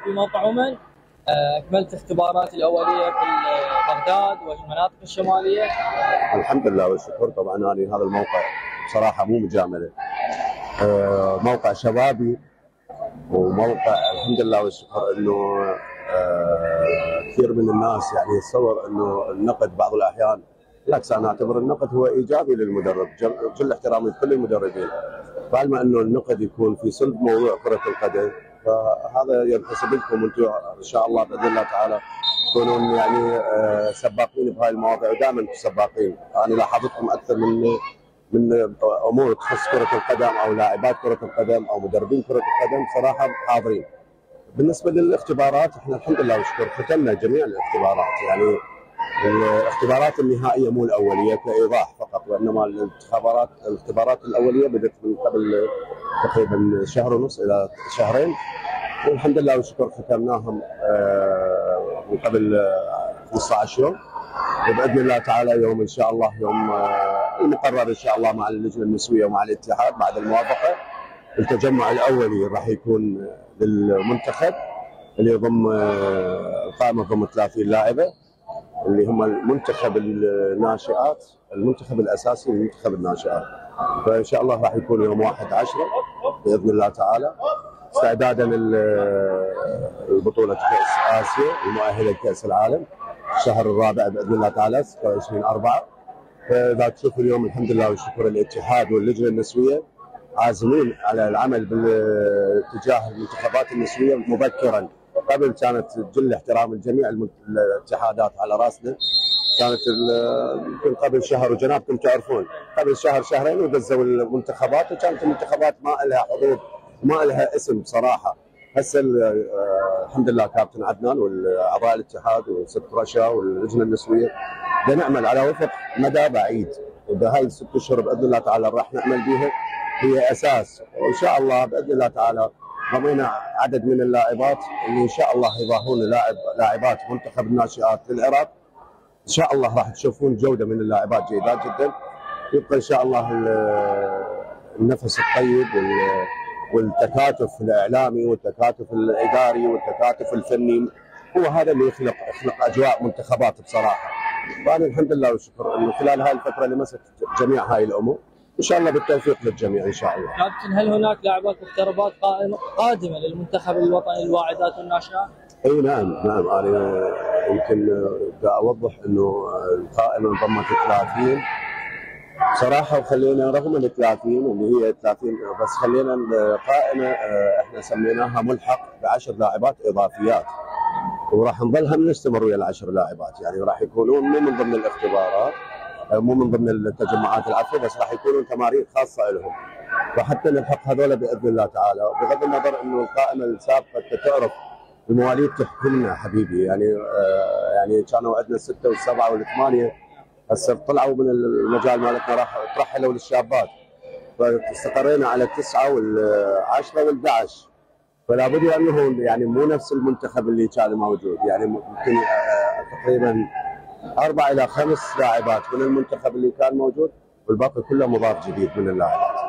في موقع عمان. أكملت اختبارات الأولية في بغداد والمناطق الشمالية. الحمد لله والشكر. طبعا أنا هذا الموقع بصراحة مو مجاملة، موقع شبابي وموقع الحمد لله والشكر انه كثير من الناس يعني يتصور انه النقد بعض الاحيان، بالعكس انا اعتبر النقد هو ايجابي للمدرب، كل احترامي لكل المدربين، طالما انه النقد يكون في صلب موضوع كرة القدم فهذا ينحسب لكم انتم ان شاء الله باذن الله تعالى تكونون يعني سباقين بهاي المواضيع، ودائما سباقين. انا لاحظتكم اكثر من امور تخص كره القدم او لاعبات كره القدم او مدربين كره القدم صراحه حاضرين. بالنسبه للاختبارات احنا الحمد لله والشكر ختمنا جميع الاختبارات، يعني الاختبارات النهائيه مو الاوليه كايضاح فقط، وانما الاختبارات الاوليه بدات من قبل تقريبا شهر ونص الى شهرين، والحمد لله والشكر ختمناهم من قبل 15 يوم، وباذن الله تعالى يوم ان شاء الله يوم المقرر ان شاء الله مع اللجنه النسويه ومع الاتحاد بعد الموافقه التجمع الاولي راح يكون للمنتخب اللي يضم قائمه ضم 30 لاعبه اللي هم المنتخب الناشئات، المنتخب الاساسي لمنتخب الناشئات. فان شاء الله راح يكون يوم 1/10 باذن الله تعالى استعدادا لبطوله كاس اسيا المؤهله لكاس العالم الشهر الرابع باذن الله تعالى 26/4. فاذا تشوف اليوم الحمد لله والشكر الاتحاد واللجنه النسويه عازمين على العمل باتجاه المنتخبات النسويه مبكرا. قبل كانت جل احترام الجميع الاتحادات على راسنا، كانت يمكن قبل شهر وجنابكم تعرفون قبل شهر شهرين ودزوا المنتخبات، وكانت المنتخبات ما لها حظوظ وما لها اسم بصراحه. هسه الحمد لله كابتن عدنان واعضاء الاتحاد وست رشا واللجنه النسويه بنعمل على وفق مدى بعيد، وبهاي الست اشهر باذن الله تعالى راح نعمل بها هي اساس، وان شاء الله باذن الله تعالى ضمينا عدد من اللاعبات اللي ان شاء الله يضاهون لاعبات منتخب الناشئات للعراق. ان شاء الله راح تشوفون جوده من اللاعبات جيدات جدا. يبقى ان شاء الله النفس الطيب والتكاتف الاعلامي والتكاتف الاداري والتكاتف الفني هو هذا اللي يخلق اجواء منتخبات بصراحه. فانا الحمد لله والشكر انه خلال هاي الفتره لمست جميع هاي الامور، ان شاء الله بالتوفيق للجميع ان شاء الله. كابتن، هل هناك لاعبات مغتربات قادمه للمنتخب الوطني الواعدات والناشئات؟ اي نعم انا يمكن بدي اوضح انه القائمه انضمت 30 صراحه، وخلينا رغم ال 30 اللي هي 30 بس خلينا القائمه احنا سميناها ملحق ب10 لاعبات اضافيات، وراح نظلها نستمر ويا ال10 لاعبات، يعني راح يكونون مو من ضمن الاختبارات مو من ضمن التجمعات العفو، بس راح يكونون تمارين خاصه لهم، وحتى نلحق هذول باذن الله تعالى. بغض النظر انه القائمه السابقه انت تعرف المواليد تحكمنا حبيبي، يعني كانوا عندنا 6 و7 و8 هسه طلعوا من المجال مالتنا راح ترحلوا للشابات، فاستقرينا على 9 وال10 وال11، فلا بد انه يعني مو نفس المنتخب اللي كان موجود، يعني ممكن تقريبا 4 إلى 5 لاعبات من المنتخب اللي كان موجود، والباقي كله مضاف جديد من اللاعبات.